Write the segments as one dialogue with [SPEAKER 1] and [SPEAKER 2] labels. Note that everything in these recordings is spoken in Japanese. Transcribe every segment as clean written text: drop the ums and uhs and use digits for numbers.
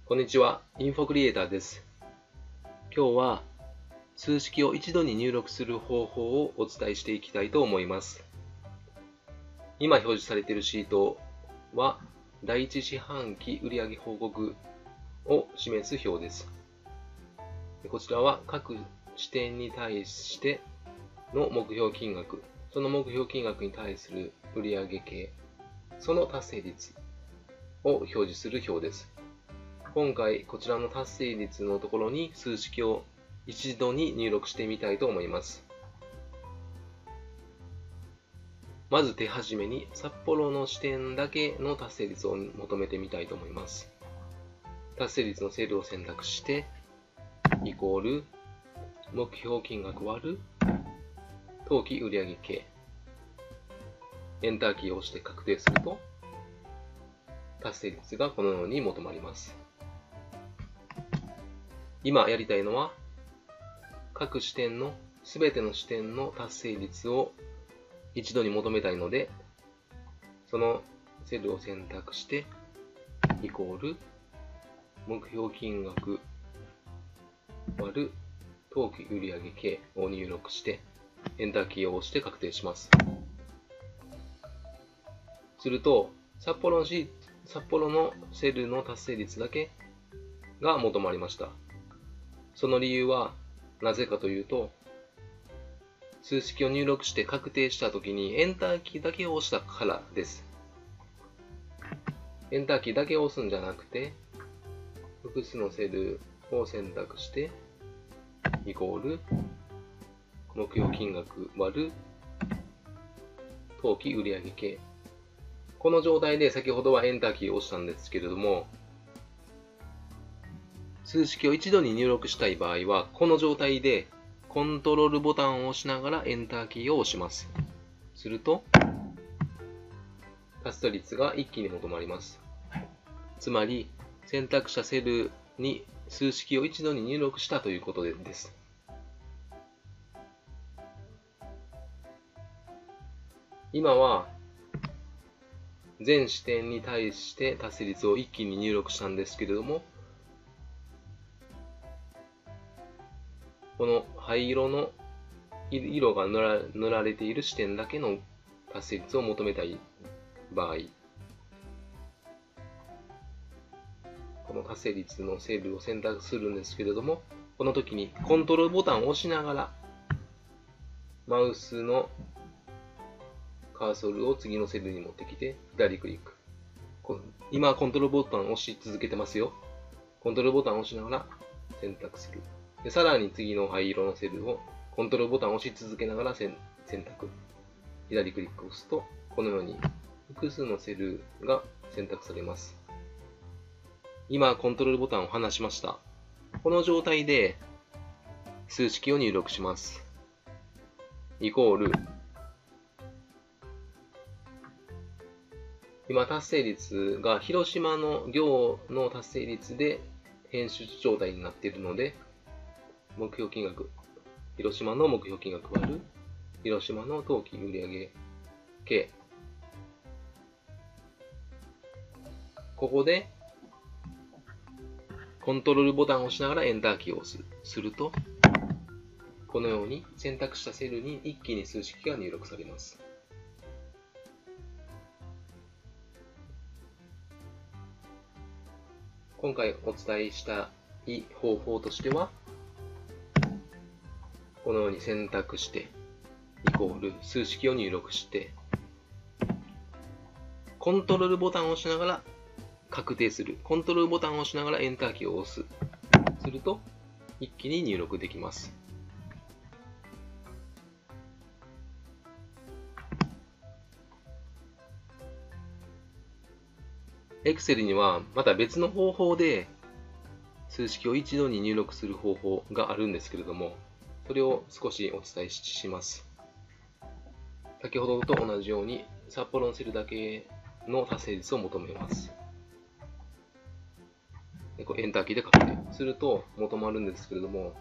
[SPEAKER 1] こんにちは、インフォクリエイターです。今日は数式を一度に入力する方法をお伝えしていきたいと思います。今表示されているシートは第一四半期売上報告を示す表です。こちらは各支店に対しての目標金額、その目標金額に対する売上系、その達成率を表示する表です。今回こちらの達成率のところに数式を一度に入力してみたいと思います。まず手始めに札幌の支店だけの達成率を求めてみたいと思います。達成率のセルを選択してイコール目標金額割る当期売上系、エンターキーを押して確定すると達成率がこのように求まります。今やりたいのは各支店の全ての支店の達成率を一度に求めたいので、そのセルを選択してイコール目標金額割る当期売上系を入力してエンターキーを押して確定します。すると札幌のセルの達成率だけが求まりました。その理由はなぜかというと、数式を入力して確定したときにエンターキーだけを押したからです。エンターキーだけを押すんじゃなくて、複数のセルを選択してイコール目標金額割る当期売上系。この状態で先ほどはエンターキーを押したんですけれども、数式を一度に入力したい場合は、この状態でコントロールボタンを押しながらエンターキーを押します。すると、達成率が一気に求まります。つまり、選択したセルに数式を一度に入力したということです。今は、全支店に対して達成率を一気に入力したんですけれども、この灰色の色が塗られている支店だけの達成率を求めたい場合、この達成率のセルを選択するんですけれども、この時にコントロールボタンを押しながらマウスのカーソルを次のセルに持ってきて左クリック。今コントロールボタンを押し続けてますよ。コントロールボタンを押しながら選択する。でさらに次の灰色のセルをコントロールボタンを押し続けながら選択。左クリックを押すと、このように複数のセルが選択されます。今、コントロールボタンを離しました。この状態で数式を入力します。イコール、今達成率が広島の行の達成率で編集状態になっているので、目標金額、広島の目標金額割る広島の当期売上系。ここでコントロールボタンを押しながらエンターキーを押す。すると、このように選択したセルに一気に数式が入力されます。今回お伝えしたい方法としては、このように選択してイコール数式を入力してコントロールボタンを押しながら確定する。コントロールボタンを押しながらエンターキーを押す。すると一気に入力できます。Excel にはまた別の方法で数式を一度に入力する方法があるんですけれども、それを少しお伝えします。先ほどと同じように札幌のセルだけの達成率を求めます。エンターキーで確定すると求まるんですけれども、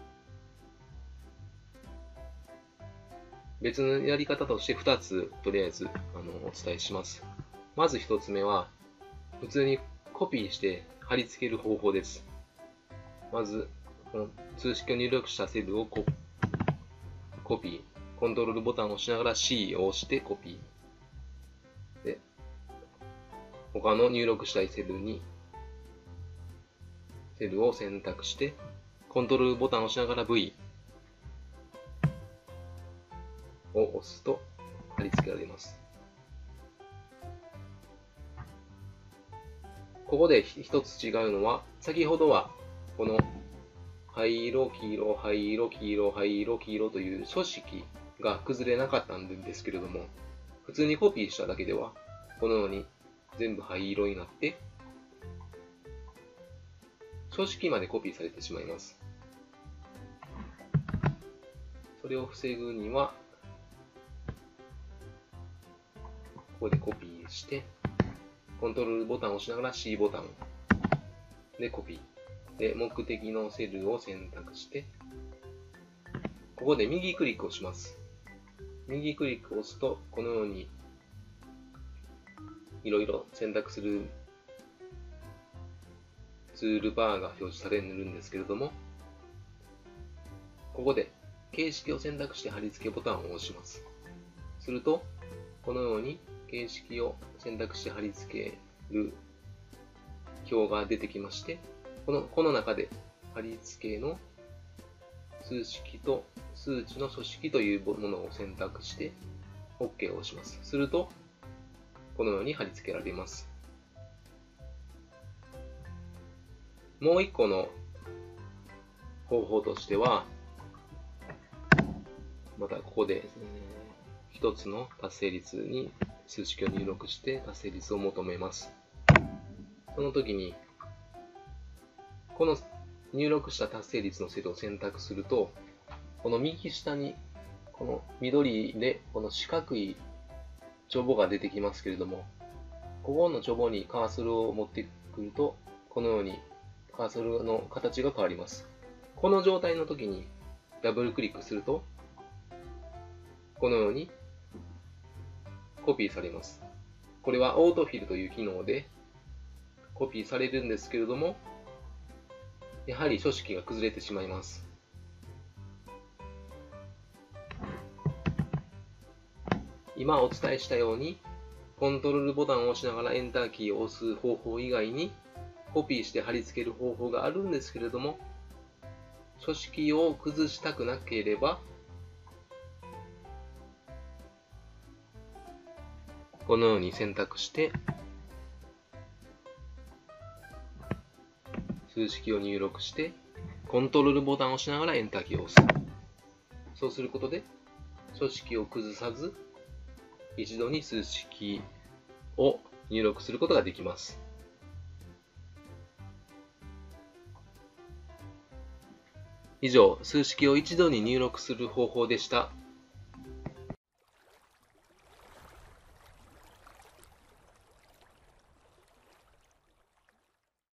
[SPEAKER 1] 別のやり方として2つとりあえずお伝えします。まず1つ目は、普通にコピーして貼り付ける方法です。まず、この数式を入力したセルをコピー。コントロールボタンを押しながら C を押してコピー。で、他の入力したいセルを選択して、コントロールボタンを押しながら V を押すと貼り付けられます。ここで一つ違うのは、先ほどはこの灰色、黄色、灰色、黄色、灰色、黄色という書式が崩れなかったんですけれども、普通にコピーしただけでは、このように全部灰色になって、書式までコピーされてしまいます。それを防ぐには、ここでコピーして、コントロールボタンを押しながら C ボタンでコピー。で、目的のセルを選択して、ここで右クリックをします。右クリックを押すと、このようにいろいろ選択するツールバーが表示されるんですけれども、ここで形式を選択して貼り付けボタンを押します。すると、このように形式を選択して貼り付ける表が出てきまして、この中で貼り付けの数式と数値の書式というものを選択して OK を押します。すると、このように貼り付けられます。もう一個の方法としては、またここで一つの達成率に数式を入力して達成率を求めます。その時に、この入力した達成率のセルを選択すると、この右下にこの緑でこの四角い帳簿が出てきますけれども、ここの帳簿にカーソルを持ってくると、このようにカーソルの形が変わります。この状態の時にダブルクリックすると、このようにコピーされます。これはオートフィルという機能でコピーされるんですけれども、やはり書式が崩れてしまいます。今お伝えしたように、コントロールボタンを押しながらエンターキーを押す方法以外に、コピーして貼り付ける方法があるんですけれども、書式を崩したくなければ、このように選択して、数式を入力して、コントロールボタンを押しながらエンターキーを押す。そうすることで、書式を崩さず、一度に数式を入力することができます。以上、数式を一度に入力する方法でした。